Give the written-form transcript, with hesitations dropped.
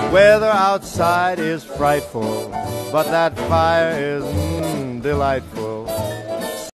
Weather outside is frightful, but that fire is delightful.